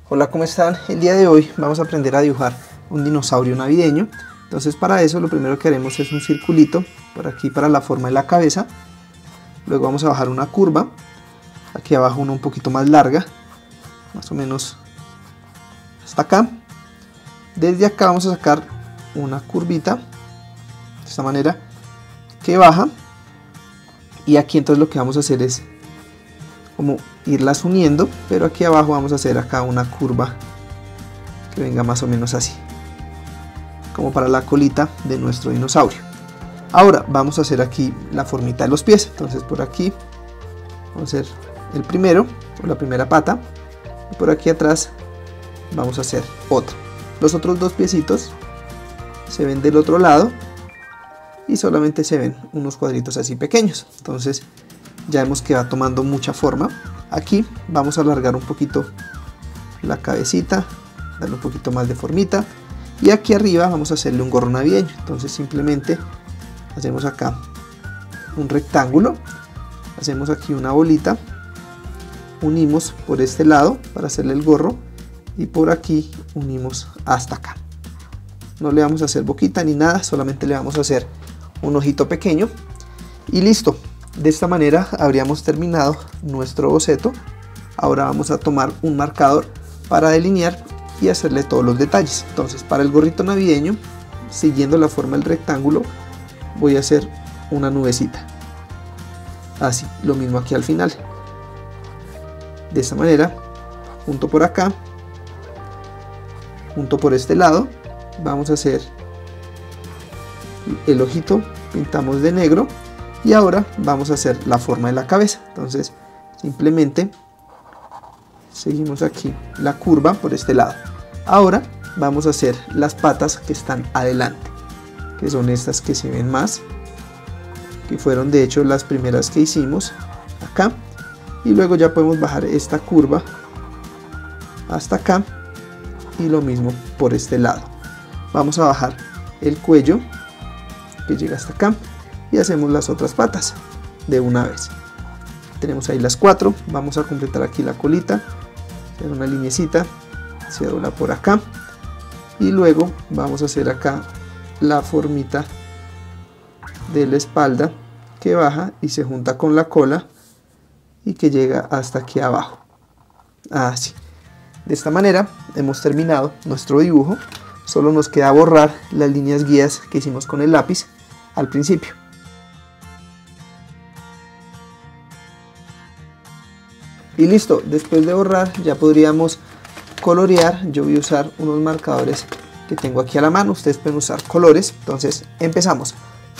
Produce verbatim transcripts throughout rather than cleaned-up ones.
Hola, ¿cómo están? El día de hoy vamos a aprender a dibujar un dinosaurio navideño. Entonces para eso lo primero que haremos es un circulito por aquí para la forma de la cabeza. Luego vamos a bajar una curva, aquí abajo una un poquito más larga, más o menos hasta acá. Desde acá vamos a sacar una curvita, de esta manera, que baja. Y aquí entonces lo que vamos a hacer es como irlas uniendo, pero aquí abajo vamos a hacer acá una curva que venga más o menos así, como para la colita de nuestro dinosaurio. Ahora vamos a hacer aquí la formita de los pies. Entonces por aquí vamos a hacer el primero, o la primera pata, y por aquí atrás vamos a hacer otra. Los otros dos piecitos se ven del otro lado y solamente se ven unos cuadritos así pequeños. Entonces ya vemos que va tomando mucha forma. Aquí vamos a alargar un poquito la cabecita, darle un poquito más de formita, y aquí arriba vamos a hacerle un gorro navideño. Entonces simplemente hacemos acá un rectángulo, hacemos aquí una bolita, unimos por este lado para hacerle el gorro y por aquí unimos hasta acá. No le vamos a hacer boquita ni nada, solamente le vamos a hacer un ojito pequeño y listo. De esta manera habríamos terminado nuestro boceto. Ahora vamos a tomar un marcador para delinear y hacerle todos los detalles. Entonces para el gorrito navideño, siguiendo la forma del rectángulo, voy a hacer una nubecita. Así, lo mismo aquí al final. De esta manera, junto por acá, junto por este lado, vamos a hacer el ojito, pintamos de negro. Y ahora vamos a hacer la forma de la cabeza. Entonces simplemente seguimos aquí la curva por este lado. Ahora vamos a hacer las patas que están adelante, que son estas que se ven más, que fueron de hecho las primeras que hicimos acá. Y luego ya podemos bajar esta curva hasta acá y lo mismo por este lado. Vamos a bajar el cuello que llega hasta acá y hacemos las otras patas de una vez. Tenemos ahí las cuatro. Vamos a completar aquí la colita, hacer una linecita, se dobla por acá y luego vamos a hacer acá la formita de la espalda que baja y se junta con la cola y que llega hasta aquí abajo. Así. De esta manera hemos terminado nuestro dibujo. Solo nos queda borrar las líneas guías que hicimos con el lápiz al principio. Y listo, después de borrar ya podríamos colorear. Yo voy a usar unos marcadores que tengo aquí a la mano, ustedes pueden usar colores. Entonces empezamos.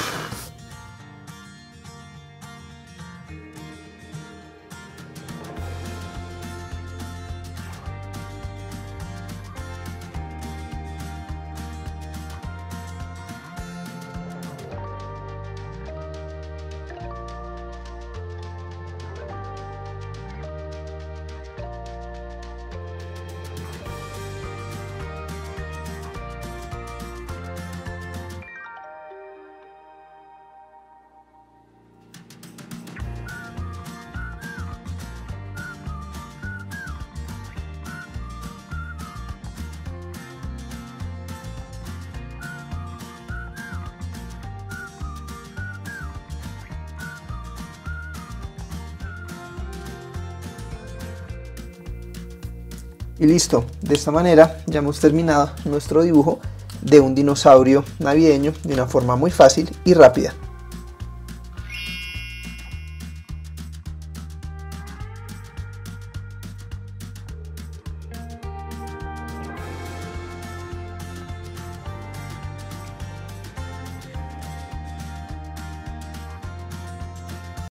Y listo, de esta manera ya hemos terminado nuestro dibujo de un dinosaurio navideño de una forma muy fácil y rápida.